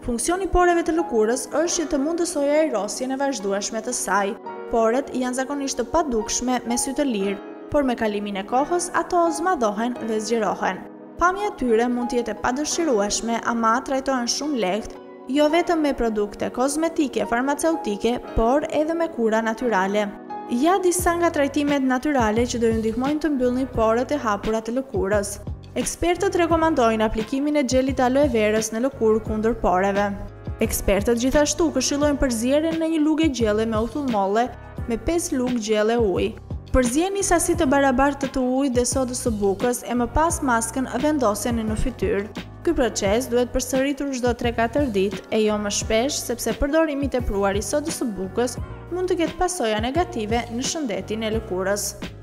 Funksioni poreve të lëkurës është që të mundësojë ajrosjen e vazhdueshme të saj. Poret janë zakonisht të padukshme me sy të lirë, por me kalimin e kohës ato zmadhohen dhe zgjerohen. Pamja e tyre mund të jetë e padëshirueshme, ama trajtohen shumë lehtë, jo vetëm me produkte kozmetike, farmaceutike, por edhe me kura natyrale. Ja disa nga trajtimet natyrale që do ju ndihmojnë të mbyllni poret e hapura të lëkurës. Ekspertët rekomandojnë aplikimin e xhelit aloe verës në lëkurë kundër poreve. Ekspertët gjithashtu këshillojnë përzierjen në një lugë gjelle me uthull molle me 5 lugë gjelle ujë. Përzjeni sasi të barabartë të ujit dhe sodës së bukës e më pas maskën vendoseni në fytyrë. Ky proces duhet përsëritur çdo 3-4 ditë e jo më shpesh sepse përdorimi i tepruar i sodës së bukës mund të ketë pasoja negative në shëndetin e lëkurës.